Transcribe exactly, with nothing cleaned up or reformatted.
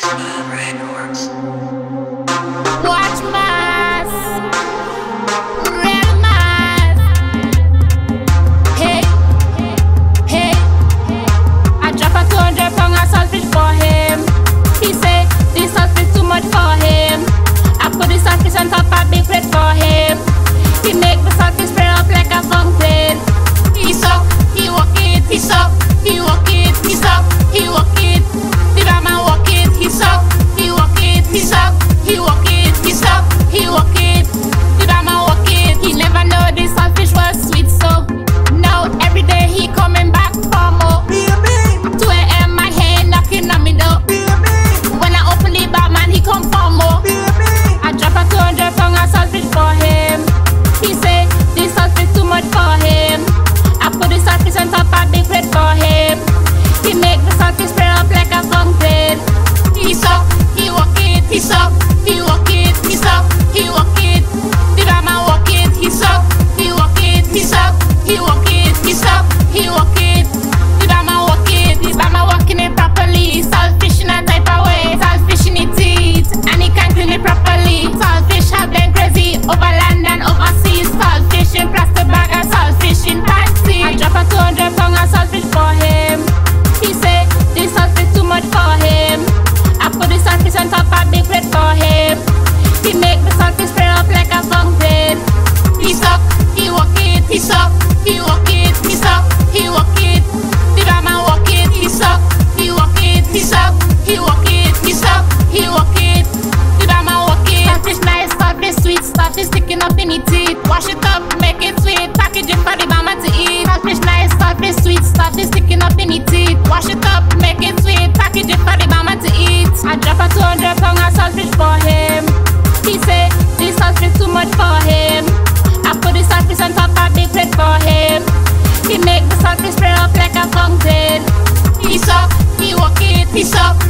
Watch mass, real mass. Hey, hey, I drop a two hundred pound of saltfish for him. He say this saltfish too much for him. I put the saltfish on top of big plate for him. He make the saltfish spread up like a fountain. He suck, he walk it, he suck, he walk it, he suck, he walk it. The man walk it, he suck, he walk it, he suck, he walk it, he suck, he walk it. The man walk it. He never know this saltfish was sweet, so now every day he coming back for more. two A M my hand knocking on me door. When I open the bar, man, he come for more. I drop a two hundred pound of saltfish for him. He say this saltfish too much for him. I put the saltfish on top of big plate for him. He make the saltfish spread up like a fountain. He suck, he walk it, he suck, he walk it, he suck, he walk it. The man walk it, he suck, he walk it, he suck, he walk it, he suck, he walk it. The man walk it, the man walking it properly. Saltfish in a type of way, saltfish in its teeth, and he can't clean it properly. Saltfish have them crazy over land and overseas. Saltfish in plastic bag and saltfish in taxi. I drop a two hundred pound of saltfish for him. He say this saltfish too much for him. I put the saltfish on top of big plate for him. He make the saltfish spread up like a fountain. He suck, he walk it, he suck, he walk it, he suck, he walk it. The man walk it, he suck, he walk it, he suck, he walk it, he suck, he walk it. The man walk it. Saltfish nice, saltfish sweet, saltfish sticking up in its teeth. Wash it up, make it sweet, package it for the mama to eat. Saltfish nice, saltfish sweet, saltfish sticking up in its teeth. Wash it up, make it sweet, package it for the mama to eat. I drop a two hundred pound of saltfish for him. He say this saltfish too much for him. I put the saltfish on top of big plate for him. He make the saltfish spread up like a fountain. He suck, he walk it, he suck,